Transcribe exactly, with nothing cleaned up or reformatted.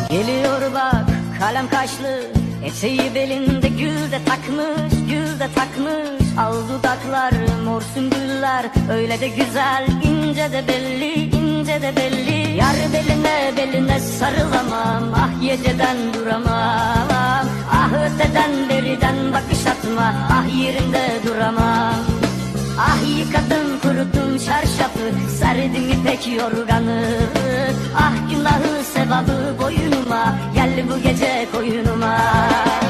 Geliyor bak kalem kaşlı, eteği belinde gül de takmış, gül de takmış. Al dudaklar mor sümbüller, öyle de güzel, ince de belli, ince de belli. Yar beline beline sarılamam, ah yeceden duramam. Ah öteden beriden bakış atma, ah yerimde duramam. Ah yıkadım kuruttum çarşafı, serdim ipek yorganı. Ah günahı sevabı boynuma, gel bu gece koyunuma.